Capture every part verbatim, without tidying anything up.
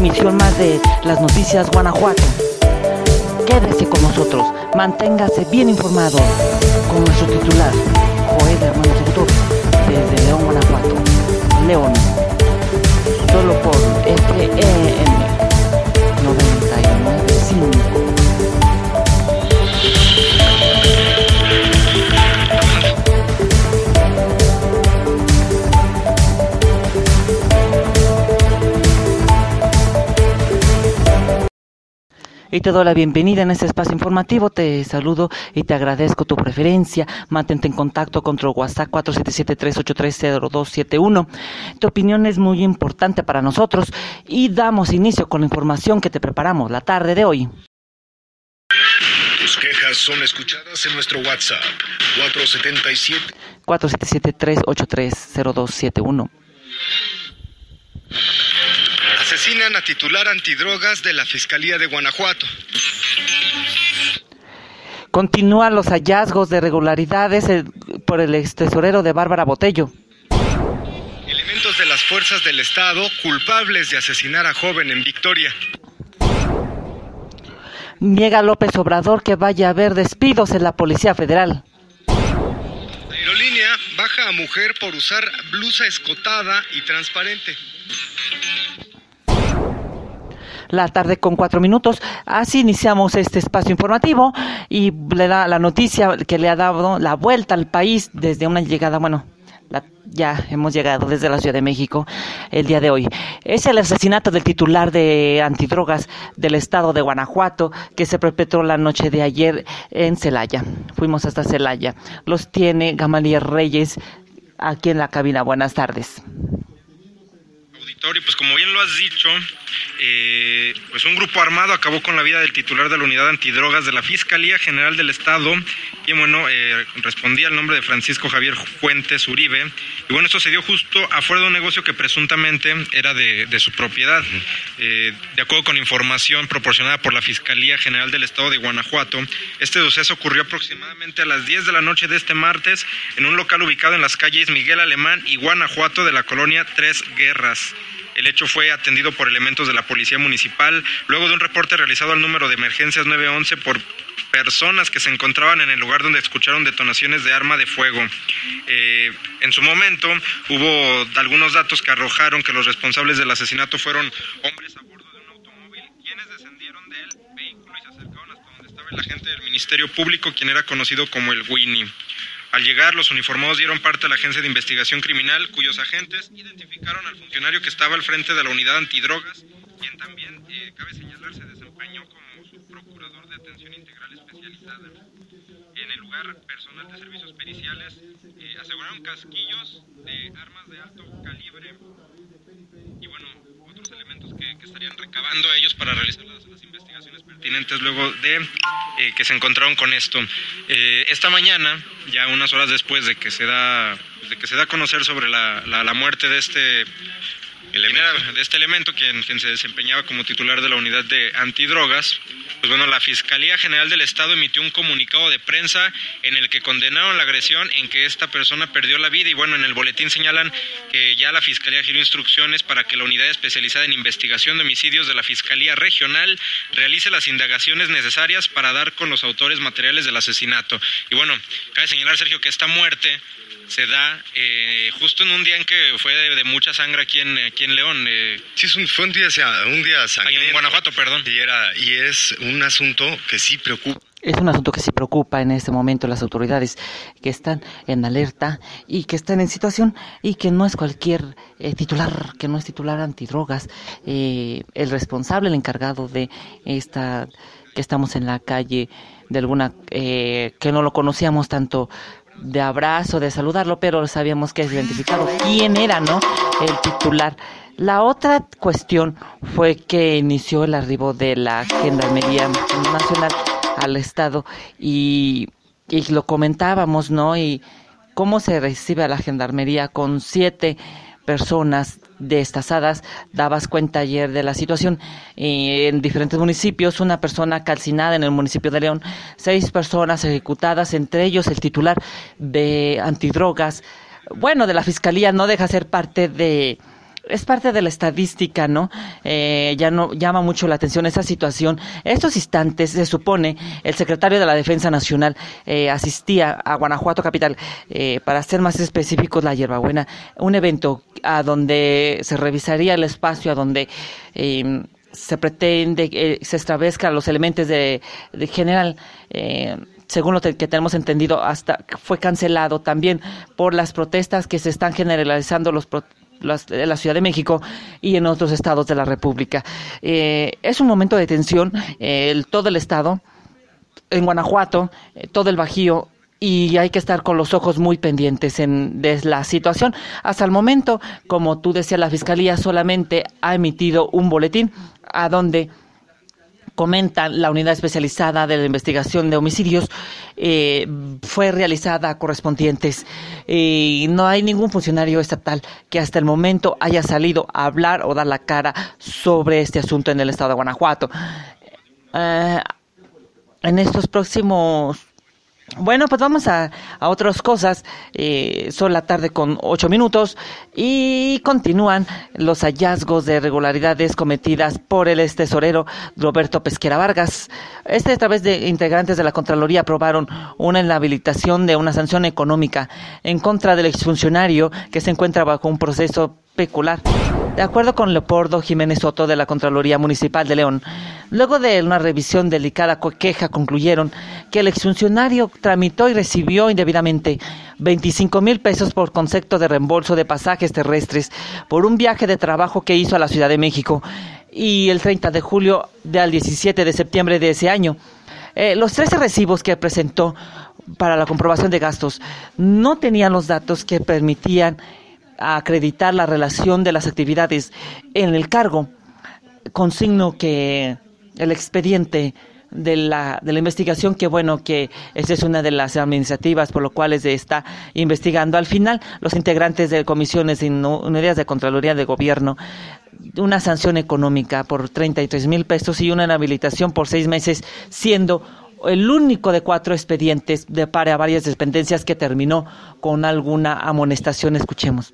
emisión más de las noticias Guanajuato. Quédese con nosotros, manténgase bien informado con nuestro titular, Joel Hernández Futuro, desde León, Guanajuato. León, solo por F E M noventa y nueve punto cinco. Y te doy la bienvenida en este espacio informativo, te saludo y te agradezco tu preferencia. Mantente en contacto con tu WhatsApp cuatro siete siete, tres ocho tres, cero dos siete uno. Tu opinión es muy importante para nosotros y damos inicio con la información que te preparamos la tarde de hoy. Tus quejas son escuchadas en nuestro WhatsApp cuatro siete siete, cuatro siete siete, tres ocho tres, cero dos siete uno. Asesinan a titular antidrogas de la Fiscalía de Guanajuato. Continúan los hallazgos de irregularidades por el ex tesorero de Bárbara Botello. Elementos de las fuerzas del Estado culpables de asesinar a joven en Victoria. Niega López Obrador que vaya a haber despidos en la Policía Federal. Aerolínea baja a mujer por usar blusa escotada y transparente. La tarde con cuatro minutos, así iniciamos este espacio informativo y le da la noticia que le ha dado la vuelta al país desde una llegada, bueno, la, ya hemos llegado desde la Ciudad de México el día de hoy. Es el asesinato del titular de antidrogas del estado de Guanajuato que se perpetró la noche de ayer en Celaya. Fuimos hasta Celaya. Los tiene Gamaliel Reyes aquí en la cabina. Buenas tardes. Y pues como bien lo has dicho, eh, pues un grupo armado acabó con la vida del titular de la unidad antidrogas de la Fiscalía General del Estado, y bueno, eh, respondía al nombre de Francisco Javier Fuentes Uribe, y bueno, esto se dio justo afuera de un negocio que presuntamente era de, de su propiedad. Eh, de acuerdo con información proporcionada por la Fiscalía General del Estado de Guanajuato, este suceso ocurrió aproximadamente a las diez de la noche de este martes en un local ubicado en las calles Miguel Alemán y Guanajuato de la colonia Tres Guerras. El hecho fue atendido por elementos de la Policía Municipal luego de un reporte realizado al número de emergencias nueve once por personas que se encontraban en el lugar donde escucharon detonaciones de arma de fuego. Eh, en su momento hubo algunos datos que arrojaron que los responsables del asesinato fueron hombres a bordo de un automóvil, quienes descendieron del vehículo y se acercaron hasta donde estaba el agente del Ministerio Público, quien era conocido como el Winnie. Al llegar, los uniformados dieron parte a la Agencia de Investigación Criminal, cuyos agentes identificaron al funcionario que estaba al frente de la unidad antidrogas, quien también, eh, cabe señalar, se desempeñó como subprocurador de atención integral especializada. En el lugar, personal de servicios periciales eh, aseguraron casquillos de armas de alto calibre y, bueno, otros elementos que, que estarían recabando ellos para realizar las, las investigaciones pertinentes luego de eh, que se encontraron con esto. Eh, esta mañana, ya unas horas después de que se da de que se da a conocer sobre la, la, la muerte de este elemento, de este elemento quien, quien se desempeñaba como titular de la unidad de antidrogas, pues bueno, la Fiscalía General del Estado emitió un comunicado de prensa en el que condenaron la agresión en que esta persona perdió la vida, y bueno, en el boletín señalan que ya la Fiscalía giró instrucciones para que la unidad especializada en investigación de homicidios de la Fiscalía Regional realice las indagaciones necesarias para dar con los autores materiales del asesinato. Y bueno, cabe señalar, Sergio, que esta muerte se da eh, justo en un día en que fue de, de mucha sangre aquí en, aquí en León. Eh, sí, es un, fue un día, un día sangriento. En Guanajuato, perdón. Y, era, y es un asunto que sí preocupa. Es un asunto que sí preocupa en este momento las autoridades que están en alerta y que están en situación, y que no es cualquier eh, titular, que no es titular antidrogas, eh, el responsable, el encargado de esta, que estamos en la calle de alguna, eh, que no lo conocíamos tanto de abrazo, de saludarlo, pero sabíamos que es identificado quién era, ¿no?, el titular. La otra cuestión fue que inició el arribo de la Gendarmería Nacional al estado y, y lo comentábamos, ¿no?, y cómo se recibe a la Gendarmería con siete personas destazadas. Dabas cuenta ayer de la situación eh, en diferentes municipios, una persona calcinada en el municipio de León, seis personas ejecutadas, entre ellos el titular de antidrogas, bueno, de la Fiscalía, no deja ser parte de es parte de la estadística, ¿no? Eh, ya no llama mucho la atención esa situación. Estos instantes, se supone, el secretario de la Defensa Nacional eh, asistía a Guanajuato capital, eh, para ser más específicos, la Hierbabuena, un evento a donde se revisaría el espacio, a donde eh, se pretende que eh, se establezcan los elementos de, de general. Eh, según lo que tenemos entendido, hasta fue cancelado también por las protestas que se están generalizando los protestas en la Ciudad de México y en otros estados de la República. Eh, es un momento de tensión, eh, el, todo el estado, en Guanajuato, eh, todo el Bajío, y hay que estar con los ojos muy pendientes en, de la situación. Hasta el momento, como tú decías, la Fiscalía solamente ha emitido un boletín a donde comenta la unidad especializada de la investigación de homicidios, eh, fue realizada a correspondientes. Y no hay ningún funcionario estatal que hasta el momento haya salido a hablar o dar la cara sobre este asunto en el estado de Guanajuato. Eh, en estos próximos... Bueno, pues vamos a, a otras cosas. Eh, son la tarde con ocho minutos y continúan los hallazgos de irregularidades cometidas por el ex tesorero Roberto Pesquera Vargas. Este, a través de integrantes de la Contraloría, aprobaron una inhabilitación de una sanción económica en contra del exfuncionario que se encuentra bajo un proceso peculiar. De acuerdo con Leopoldo Jiménez Soto de la Contraloría Municipal de León, luego de una revisión delicada queja, concluyeron que el exfuncionario tramitó y recibió indebidamente veinticinco mil pesos por concepto de reembolso de pasajes terrestres por un viaje de trabajo que hizo a la Ciudad de México y el treinta de julio del diecisiete de septiembre de ese año. Eh, los trece recibos que presentó para la comprobación de gastos no tenían los datos que permitían acreditar la relación de las actividades en el cargo. Consigno que el expediente de la de la investigación, que bueno, que esta es una de las administrativas por lo cuales se está investigando. Al final, los integrantes de comisiones y unidades de Contraloría de Gobierno, una sanción económica por treinta y tres mil pesos y una inhabilitación por seis meses, siendo el único de cuatro expedientes de para varias dependencias que terminó con alguna amonestación. Escuchemos.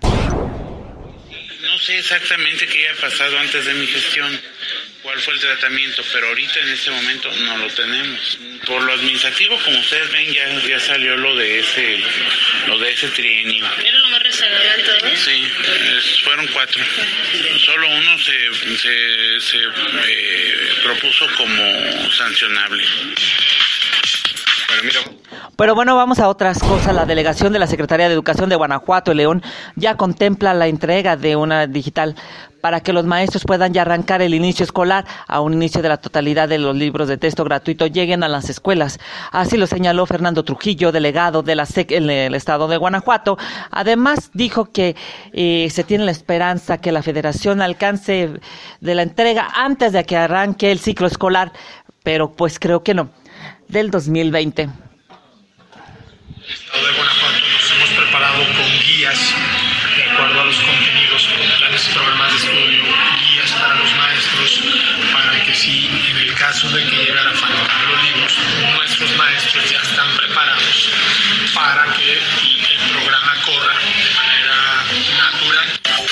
No sé exactamente qué haya pasado antes de mi gestión, cuál fue el tratamiento, pero ahorita en este momento no lo tenemos. Por lo administrativo, como ustedes ven, ya, ya salió lo de ese lo de ese trienio. ¿Era lo más rezagado de todo? Sí, es, fueron cuatro. Solo uno se, se, se eh, propuso como sancionable. Bueno, mira. Pero bueno, vamos a otras cosas. La delegación de la Secretaría de Educación de Guanajuato y León ya contempla la entrega de una digital para que los maestros puedan ya arrancar el inicio escolar a un inicio de la totalidad de los libros de texto gratuito lleguen a las escuelas. Así lo señaló Fernando Trujillo, delegado de la S E C en el estado de Guanajuato. Además, dijo que eh, se tiene la esperanza que la Federación alcance de la entrega antes de que arranque el ciclo escolar, pero pues creo que no, del dos mil veinte. El estado de Guanajuato nos hemos preparado con guías de acuerdo a los contenidos, con planes y programas de estudio, guías para los maestros, para que si en el caso de que llegara a faltar los libros, nuestros maestros ya están preparados para que el programa corra de manera natural.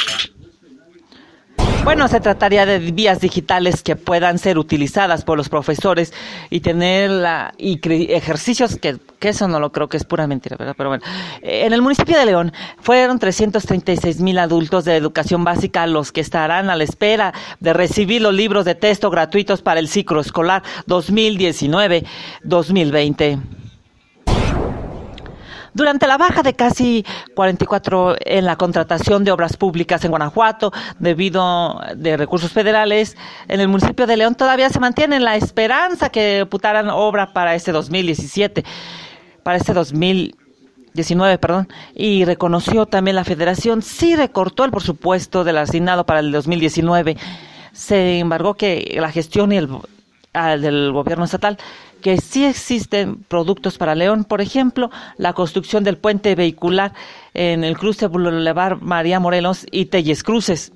Bueno, se trataría de vías digitales que puedan ser utilizadas por los profesores y tener la, y cre, ejercicios que, que eso no lo creo, que es pura mentira, ¿verdad? Pero bueno, en el municipio de León fueron trescientos treinta y seis mil adultos de educación básica los que estarán a la espera de recibir los libros de texto gratuitos para el ciclo escolar dos mil diecinueve dos mil veinte. Durante la baja de casi cuarenta y cuatro en la contratación de obras públicas en Guanajuato, debido de recursos federales, en el municipio de León todavía se mantiene la esperanza que putaran obra para este dos mil diecisiete, para este dos mil diecinueve, perdón, y reconoció también la Federación, sí recortó el presupuesto del asignado para el dos mil diecinueve. Se embargó que la gestión y el al del gobierno estatal, que sí existen productos para León, por ejemplo, la construcción del puente vehicular en el cruce Boulevard María Morelos y Telles Cruces.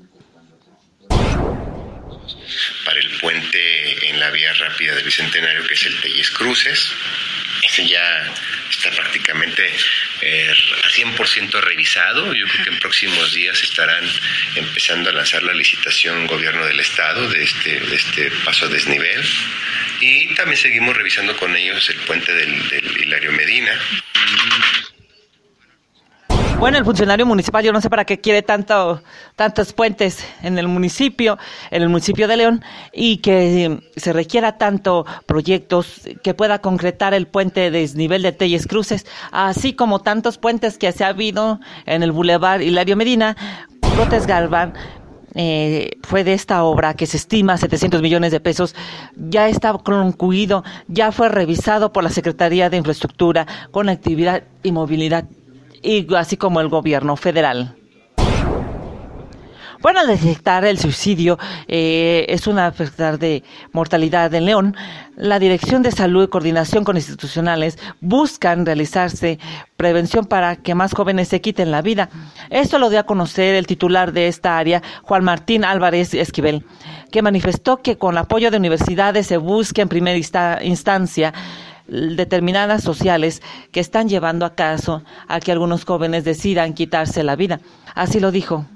Para el puente en la vía rápida del Bicentenario, que es el Telles Cruces, ese ya está prácticamente eh, a cien por ciento revisado. Yo creo que en próximos días estarán empezando a lanzar la licitación gobierno del estado de este, de este paso a desnivel. Y también seguimos revisando con ellos el puente del, del Hilario Medina. Bueno, el funcionario municipal, yo no sé para qué quiere tanto, tantos puentes en el municipio, en el municipio de León, y que se requiera tanto proyectos que pueda concretar el puente de desnivel de Telles Cruces, así como tantos puentes que se ha habido en el Boulevard Hilario Medina. Brotes Galván eh, fue de esta obra que se estima setecientos millones de pesos, ya está concluido, ya fue revisado por la Secretaría de Infraestructura, Conectividad y Movilidad, y así como el gobierno federal. Bueno, al detectar el suicidio eh, es una afectar de mortalidad en León, la Dirección de Salud y Coordinación con Institucionales buscan realizarse prevención para que más jóvenes se quiten la vida. Esto lo dio a conocer el titular de esta área, Juan Martín Álvarez Esquivel, que manifestó que con apoyo de universidades se busca en primera insta- instancia determinadas sociales que están llevando a caso a que algunos jóvenes decidan quitarse la vida. Así lo dijo.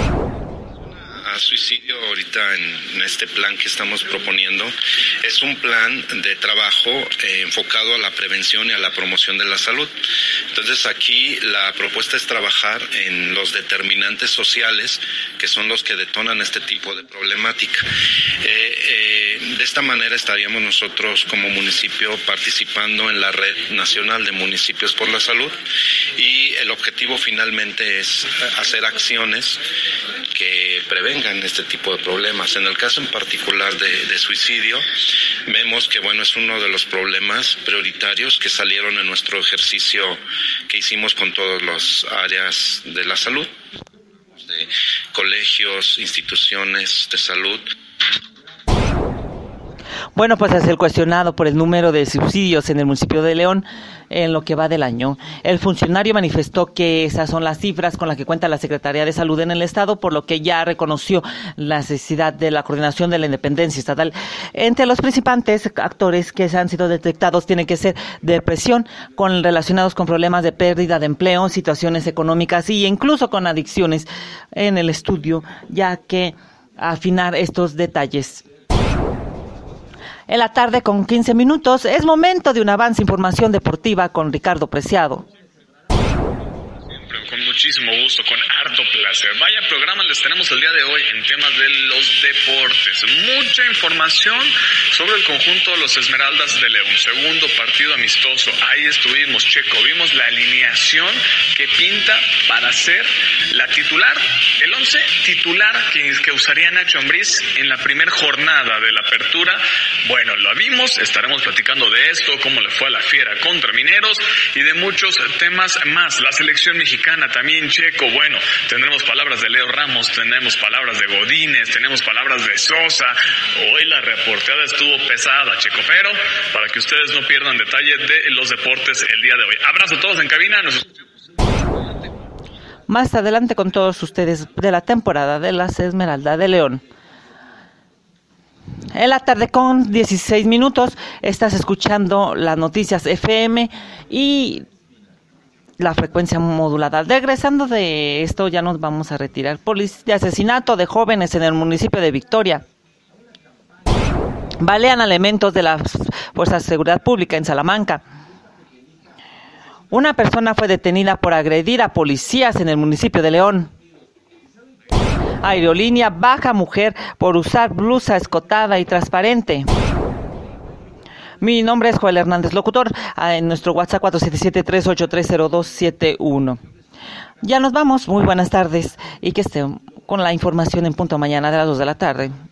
A suicidio ahorita en este plan que estamos proponiendo es un plan de trabajo eh, enfocado a la prevención y a la promoción de la salud. Entonces aquí la propuesta es trabajar en los determinantes sociales que son los que detonan este tipo de problemática. Eh, eh, de esta manera estaríamos nosotros como municipio participando en la Red Nacional de Municipios por la Salud y el objetivo finalmente es hacer acciones que prevengan este tipo de problemas. En el caso en particular de, de suicidio, vemos que bueno es uno de los problemas prioritarios que salieron en nuestro ejercicio que hicimos con todas las áreas de la salud, de colegios, instituciones de salud. Bueno, pues es el cuestionado por el número de suicidios en el municipio de León en lo que va del año. El funcionario manifestó que esas son las cifras con las que cuenta la Secretaría de Salud en el Estado, por lo que ya reconoció la necesidad de la coordinación de la independencia estatal. Entre los principales actores que han sido detectados tienen que ser depresión, con relacionados con problemas de pérdida de empleo, situaciones económicas y incluso con adicciones en el estudio, ya que afinar estos detalles. En la tarde con quince minutos, es momento de un avance información deportiva con Ricardo Preciado. Con muchísimo gusto, con harto placer. Vaya programa les tenemos el día de hoy en temas de los deportes. Mucha información sobre el conjunto de los Esmeraldas de León. Segundo partido amistoso. Ahí estuvimos, Checo. Vimos la alineación que pinta para ser la titular, el once titular que, que usaría Nacho Ambriz en la primera jornada de la apertura. Bueno, lo vimos. Estaremos platicando de esto, cómo le fue a la Fiera contra Mineros y de muchos temas más. La selección mexicana también, Checo, bueno, tendremos palabras de Leo Ramos, tenemos palabras de Godínez, tenemos palabras de Sosa. Hoy la reporteada estuvo pesada, Checo, pero para que ustedes no pierdan detalle de los deportes el día de hoy. Abrazo a todos en cabina. Nos... Más adelante con todos ustedes de la temporada de las Esmeraldas de León. En la tarde con dieciséis minutos estás escuchando las noticias F M y la frecuencia modulada. Regresando de esto, ya nos vamos a retirar. Policía de asesinato de jóvenes en el municipio de Victoria. Balean elementos de las Fuerzas de Seguridad Pública en Salamanca. Una persona fue detenida por agredir a policías en el municipio de León. Aerolínea baja mujer por usar blusa escotada y transparente. Mi nombre es Joel Hernández, locutor, en nuestro WhatsApp cuatro siete siete, tres ocho tres, cero dos siete uno. Ya nos vamos, muy buenas tardes y que estén con la información en punto mañana de las dos de la tarde.